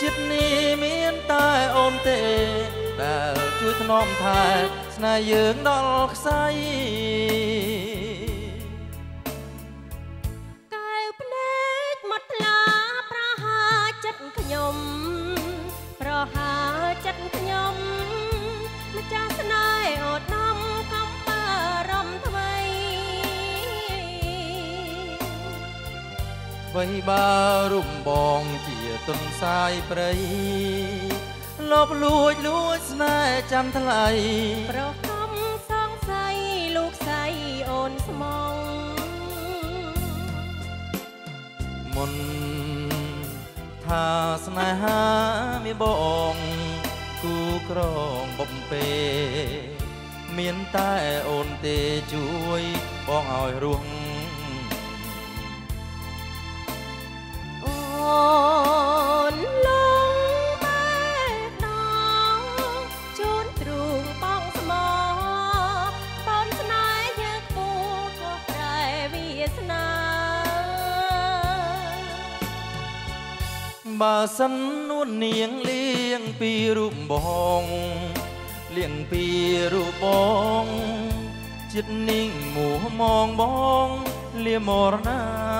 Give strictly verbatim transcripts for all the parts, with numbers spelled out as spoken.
ចិត្តនេះមានតែអូនទេដែលជួយថ្នមថែស្នេហ៍យើងដល់ខ្សែកែវភ្នែកមកថ្លាប្រហើចិត្តខ្ញុំប្រហើចិត្តខ្ញុំម្ចាស់ស្នេហ៍អូនំកំបារំថ្មីអ្វីបើរំបងជាទុនសាយព្រៃលបលួចលួចស្នេហ៍ចាំថ្លៃប្រខំសង្ស័យលោកស្រីអូនស្មងមុនថាស្នេហាមានបងគូក្រងបំពេមានតែអូនទេជួយបងឲ្យរស់អូនលងបែដងជូនទ្រូងបងស្មោបនស្នេហ៍យើងគូក៏ប្រែវាសនាបើសិននួននាងលៀងពីរូបបងលៀងពីរូបបងចិត្តនាងមួមងបងលាមរណា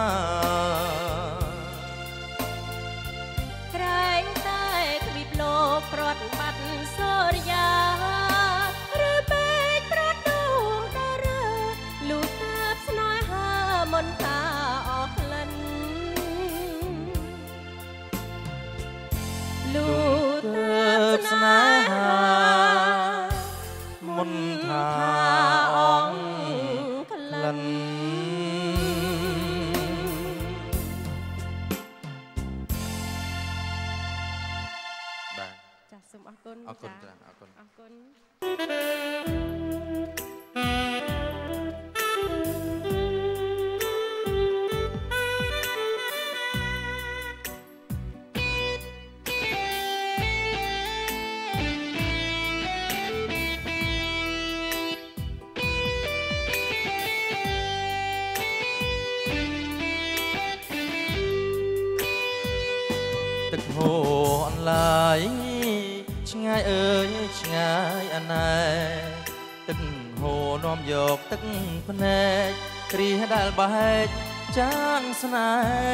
ក្រែងតែក្បៀបលោកប្រត់បាត់សូរិយាឬពេកប្រត់ដួងតារើលូតាបស្នេហាមនតាអស់ក្លិនលូតាបស្នេហាមនថាអងក្លិនចាសសូមអរគុណអរគុណចាអរគុណអរគុណទឹកហូរអនឡាយឆ្ងាយអើយឆ្ងាយអណែទឹកហូរនាំយកទឹកភ្នែកគ្រាដែលបែកចាងស្នេ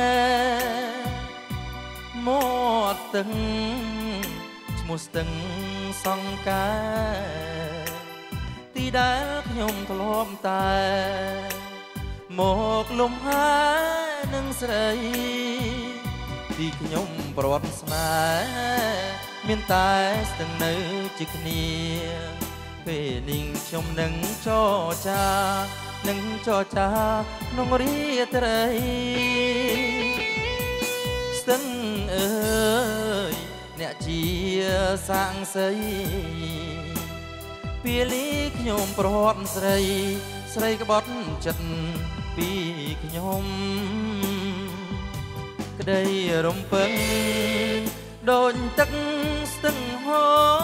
ហ៍មាត់ទឹកឈ្មោះស្ទឹងសង្កែទីដែលខ្ញុំធ្លាប់តែមកលំហែនឹងស្រីទីខ្ញុំប្រវត្តិស្នេហ៍មានតែស្ទឹងនៅជាគ្នាពេលនាងខ្ញុំនឹងចរចានឹងចរចាក្នុងរាត្រីស្ទឹងអើយអ្នកជាសាងសីពេលនេះខ្ញុំប្រវត្តិស្រីស្រីក្បត់ចិត្តពីខ្ញុំក្តីរំពឹងដូចទឹកស្ទឹងហូរ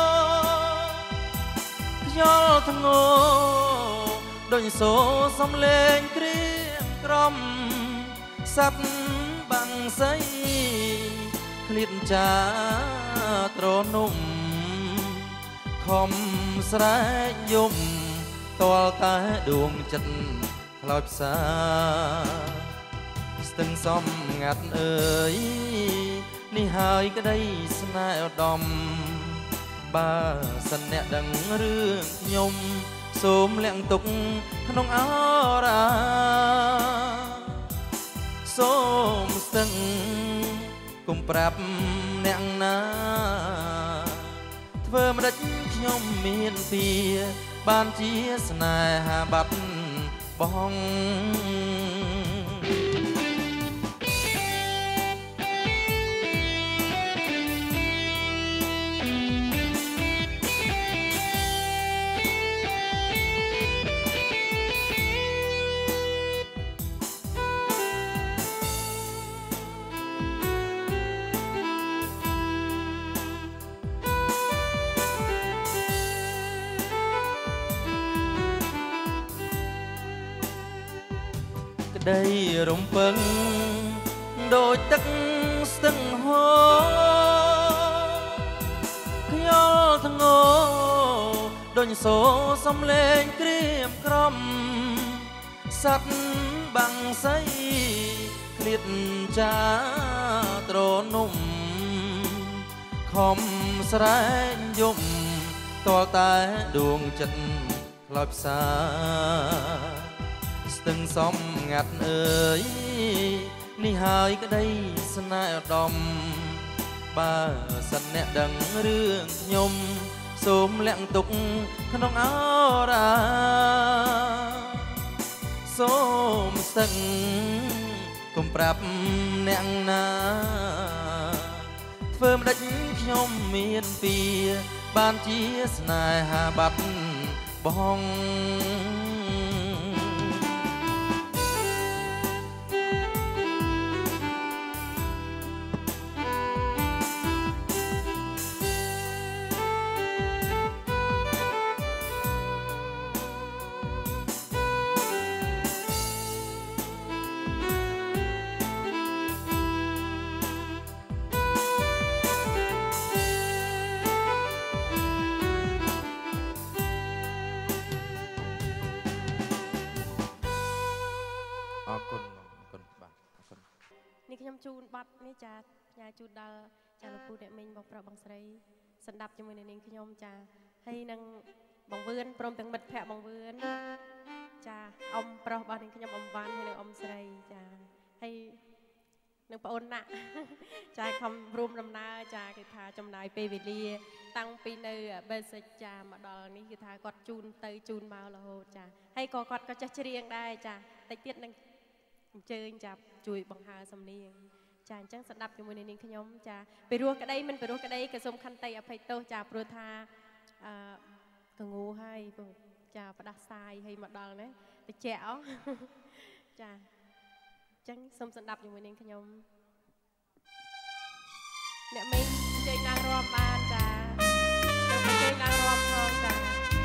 ខ្យល់ធ្ងោដូចសូរសំលេងគ្រៀងក្រំសັດបាំងសីឃ្លាតចាត្រនំខំស្រែកយំតលតែដួងចិត្តខ្លោចផ្សាស្ទឹងសំងាត់អើយនេះហើយក្តីស្នេហ៍ឧត្តមបើសិនអ្នកដឹងរឿងខ្ញុំសូមលាក់ទុកក្នុងអរាសូមស្ទឹងគុំប្រាប់អ្នកណាធ្វើម្ដេចខ្ញុំមានពីបានជាស្នេហាបាត់បង់ក្តីរំពឹងដូចទឹកស្ទឹងហូរដូចសូសំលេងក្រៀមក្រំសັດបាំងសៃឃ្លាតចាត្រនំខំស្រែងយំតលតែដួងចិត្តខ្លោចផ្សាស្ទឹងសំងាត់អើយនេះហើយក្តីស្នេហ៍ឧត្តមបើសិនអ្នកដឹងរឿងខ្ញុំសូមលាក់ទុកក្នុងអរាសូមស្ទឹងកុំប្រាប់អ្នកណាធ្វើម្ដេចខ្ញុំមានពៀបានជាស្នេហាបាត់បង់នេះខ្ញុំជូនបាត់នេះចាញ៉ាជូនដល់ចាលោកពូអ្នកមីងបងប្រុសបងស្រីសន្តាប់ជាមួយនឹងនាងខ្ញុំចាហើយនឹងបងវឿនព្រមទាំងមិត្តភ័ក្តិបងវឿនចាអ៊ំប្រុសរបស់នាងខ្ញុំអ៊ំវ៉ាន់ហើយនឹងអ៊ំស្រីចាហើយនឹងប្អូនណាក់ចាខំរួមដំណើរចាគឺថាចំណាយពេលវេលាតាំងពីនៅ basic ចាមកដល់នេះគឺថាគាត់ជូនទៅជូនមករហូតចាហើយក៏គាត់ក៏ចេះច្រៀងដែរចាតិចទៀតនឹងអញ្ជើញចាប់ជួយបង្ហើរសំនៀងចាអញ្ចឹងស្ដាប់ជាមួយនឹងនាងខ្ញុំចាពីរោះក្តីមិនពីរោះក្តីក៏សូមខន្តីអភ័យទោសចាព្រោះថាអឺកងូហើយចាផ្ដាសាយហើយមកដល់ណាតិចអស់ចាអញ្ចឹងសូមស្ដាប់ជាមួយនឹងខ្ញុំអ្នកមីងជើញឡើងរាប់បានចាសូមជើញឡើងរាប់ផងចា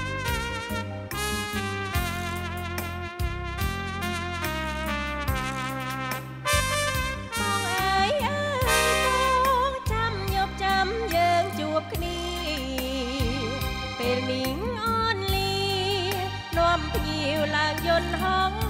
គ្នាពេលមីងអនលីនាំភ្ញៀវឡើងយន្តហោះ